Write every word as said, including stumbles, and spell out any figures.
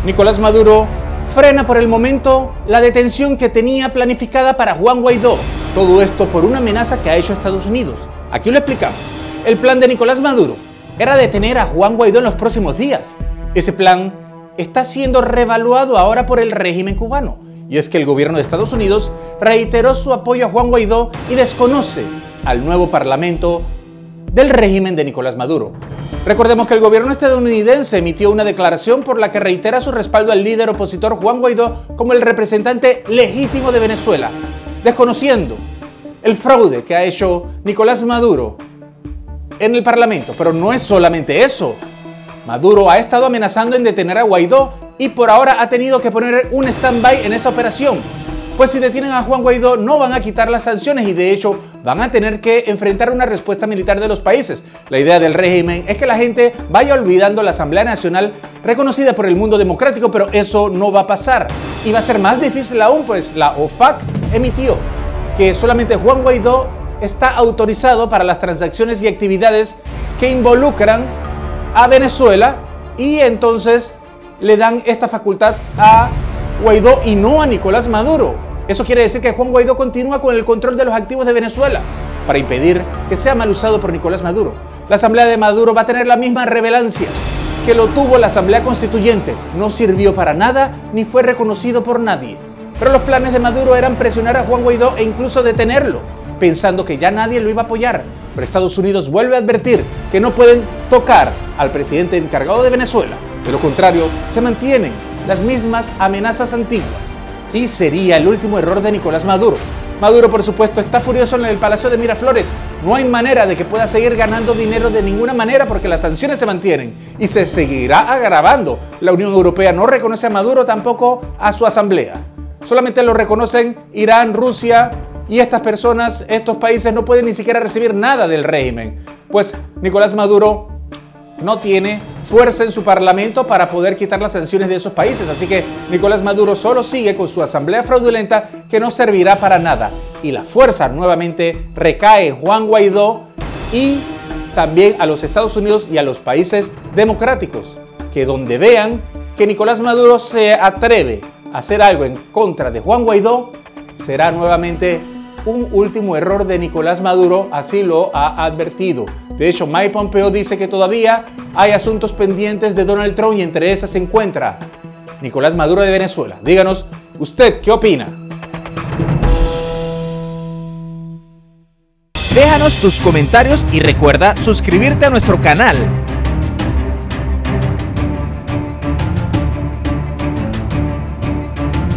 Nicolás Maduro frena por el momento la detención que tenía planificada para Juan Guaidó. Todo esto por una amenaza que ha hecho Estados Unidos. Aquí lo explicamos. El plan de Nicolás Maduro era detener a Juan Guaidó en los próximos días. Ese plan está siendo reevaluado ahora por el régimen cubano. Y es que el gobierno de Estados Unidos reiteró su apoyo a Juan Guaidó y desconoce al nuevo parlamento del régimen de Nicolás Maduro. Recordemos que el gobierno estadounidense emitió una declaración por la que reitera su respaldo al líder opositor Juan Guaidó como el representante legítimo de Venezuela, desconociendo el fraude que ha hecho Nicolás Maduro en el parlamento. Pero no es solamente eso. Maduro ha estado amenazando en detener a Guaidó y por ahora ha tenido que poner un stand-by en esa operación. Pues si detienen a Juan Guaidó no van a quitar las sanciones y de hecho van a tener que enfrentar una respuesta militar de los países. La idea del régimen es que la gente vaya olvidando la Asamblea Nacional reconocida por el mundo democrático, pero eso no va a pasar. Y va a ser más difícil aún, pues la O F A C emitió que solamente Juan Guaidó está autorizado para las transacciones y actividades que involucran a Venezuela y entonces le dan esta facultad a Guaidó y no a Nicolás Maduro. Eso quiere decir que Juan Guaidó continúa con el control de los activos de Venezuela para impedir que sea mal usado por Nicolás Maduro. La Asamblea de Maduro va a tener la misma relevancia que lo tuvo la Asamblea Constituyente. No sirvió para nada ni fue reconocido por nadie. Pero los planes de Maduro eran presionar a Juan Guaidó e incluso detenerlo, pensando que ya nadie lo iba a apoyar. Pero Estados Unidos vuelve a advertir que no pueden tocar al presidente encargado de Venezuela. De lo contrario, se mantienen las mismas amenazas antiguas. Y sería el último error de Nicolás Maduro. Maduro, por supuesto, está furioso en el Palacio de Miraflores. No hay manera de que pueda seguir ganando dinero de ninguna manera porque las sanciones se mantienen y se seguirá agravando. La Unión Europea no reconoce a Maduro, tampoco a su asamblea. Solamente lo reconocen Irán, Rusia y estas personas, estos países no pueden ni siquiera recibir nada del régimen. Pues Nicolás Maduro no tiene fuerza en su parlamento para poder quitar las sanciones de esos países. Así que Nicolás Maduro solo sigue con su asamblea fraudulenta que no servirá para nada. Y la fuerza nuevamente recae en Juan Guaidó y también a los Estados Unidos y a los países democráticos, que donde vean que Nicolás Maduro se atreve a hacer algo en contra de Juan Guaidó, será nuevamente un último error de Nicolás Maduro, así lo ha advertido. De hecho, Mike Pompeo dice que todavía hay asuntos pendientes de Donald Trump y entre esas se encuentra Nicolás Maduro de Venezuela. Díganos, ¿usted qué opina? Déjanos tus comentarios y recuerda suscribirte a nuestro canal.